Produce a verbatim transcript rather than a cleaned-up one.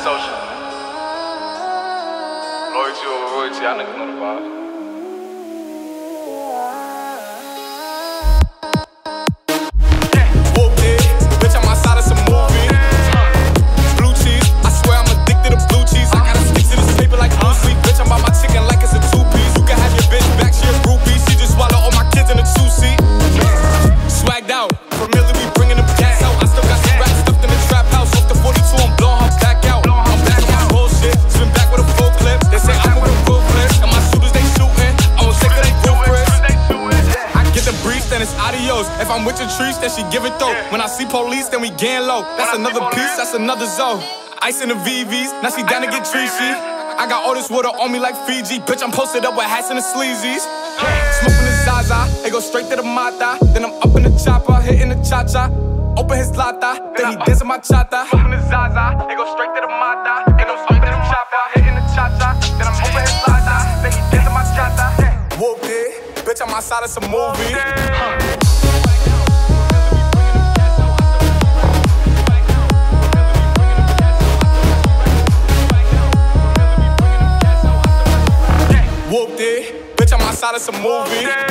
social. Loyalty over royalty, y'all niggas know the vibes. Whoopty, bitch, I'm outside of some movie. Blue cheese, I swear I'm addicted to blue cheese. I gotta stick to this paper like blue sleep. Bitch, I'm by my chicken like it's a two-piece. You can have your bitch back, she a groupie. She just swallow all my kids in a two-seat. Swagged out, familiar, we bringing them gas out. I still got some rats stuffed in the trap house. Off the forty-two, I'm blowing her back out. I'm back on my bullshit, spin back with a full clip. They say I'm moving ruthless, and my shooters they shooting. I won't take it, they ruthless. I get the breeze, then it's adios. If I'm with your trees, then she give it though. When I see police, then we gang low. That's another piece, that's another zone. Ice in the V Vs, now she down to get treachy. I got all this water on me like Fiji. Bitch, I'm posted up with hats and the sleazies. Smoking the Zaza, they go straight to the Mata. Then I'm up in the chopper, hitting the cha-cha. Open his lata, then he dancing my chata. Smoking the Zaza, they go straight to the Mata. Then I'm up in the chopper, hitting the cha-cha. Then I'm open his lata, then he dancing my chata. Whoopty, bitch, I'm outside of some movie. Whoopty, bitch, I'm outside of some movie.